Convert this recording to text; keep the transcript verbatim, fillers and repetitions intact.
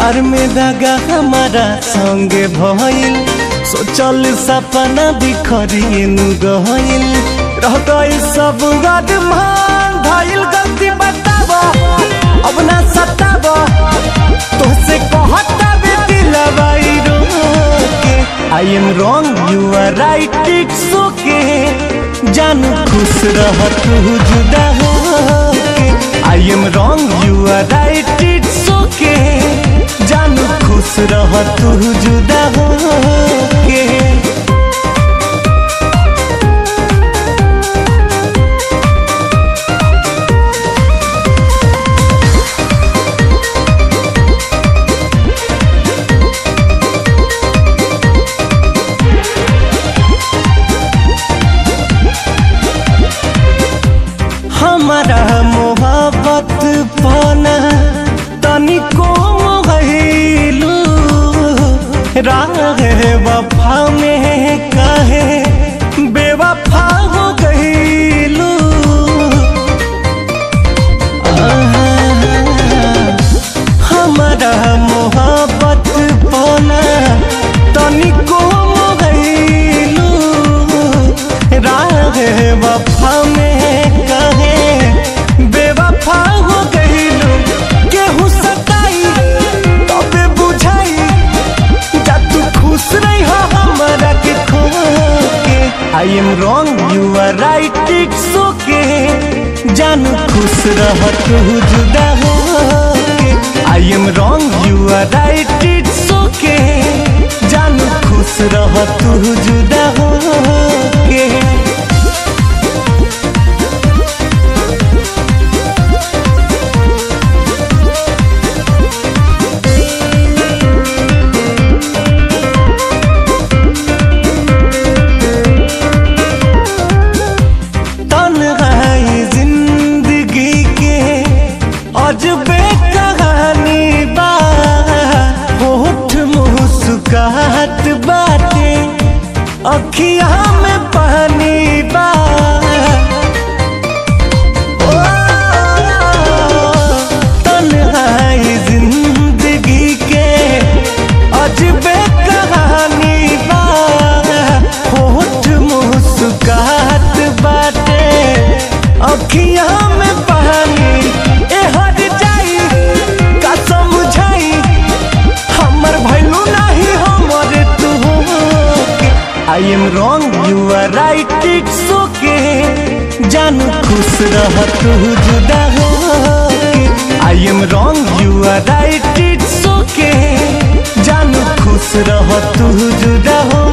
प्यार में दगा हमारा संगे भइल, सोचल सपना बिखरिए नु गइल, रह गइल सब गदमान भइल। गलती बताबो अब ना सताबो, तोसे कहता बे दिलवा रोके। I am wrong you are right it's okay, जानू खुश रह तू जुदा होके। I am wrong you are right it's okay, जानू खुश रह तू जुदा होके। हमारा मोहब्बत पाना तनिको मोहलू, राहे वफा में कहे बेवफा हो गईलू। हमारा मोहब्बत पाना तनिको मोहलू, राहे वफा में बेवफा हो गईलू। केहू सताई तबे बुझाई, जा तू खुश नहीं हो हमारा के खो के। I am wrong you are right it's okay, जानू खुश रह तू जुदा होके। I am wrong you are right it's okay, जानू खुश रह तू जुदा होके। अजबे कहानी बा, होठ मुस्कुराहट बाटे, अखिया में पानी बा। ओ तन्हाई जिंदगी के अजबे कहानी बा, होठ मुस्कुराहट बाटे, अखिया में पानी। I am wrong you are right it's okay, जानू खुश रह तू जुदा होके। I am wrong you are right it's okay, जानू खुश रह तू जुदा हो।